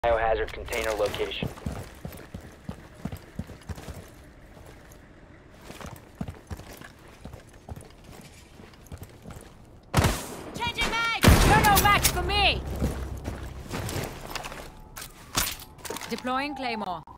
Biohazard container location. Changing mag! You're no match for me! Deploying Claymore.